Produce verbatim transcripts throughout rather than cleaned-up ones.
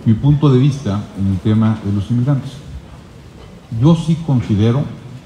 mi punto de vista en el tema de los inmigrantes. Yo sí considero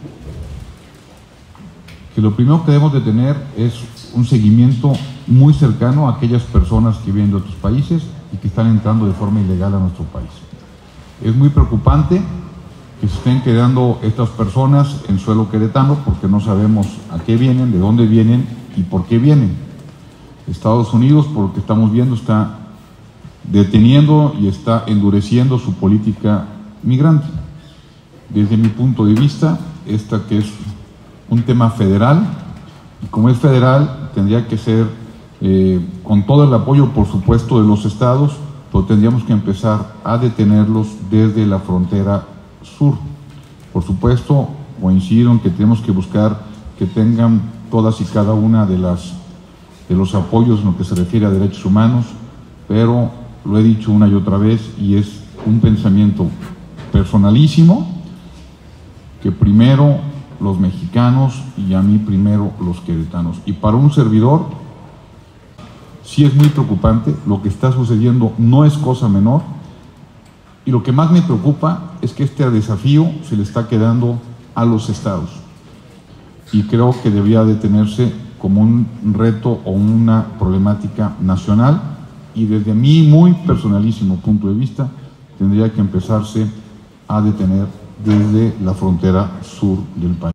que lo primero que debemos de tener es un seguimiento muy cercano a aquellas personas que vienen de otros países y que están entrando de forma ilegal a nuestro país. Es muy preocupante que se estén quedando estas personas en suelo queretano porque no sabemos a qué vienen, de dónde vienen y por qué vienen. Estados Unidos, por lo que estamos viendo, está deteniendo y está endureciendo su política migrante. Desde mi punto de vista, esta que es un tema federal, y como es federal, tendría que ser eh, con todo el apoyo, por supuesto, de los estados, pero tendríamos que empezar a detenerlos desde la frontera sur. Por supuesto, coincido en que tenemos que buscar que tengan todas y cada una de las de los apoyos en lo que se refiere a derechos humanos, pero lo he dicho una y otra vez y es un pensamiento personalísimo, que primero los mexicanos y a mí primero los queretanos. Y para un servidor sí es muy preocupante, lo que está sucediendo no es cosa menor, y lo que más me preocupa es que este desafío se le está quedando a los estados, y creo que debería detenerse como un reto o una problemática nacional, y desde mi muy personalísimo punto de vista tendría que empezarse a detener desde la frontera sur del país.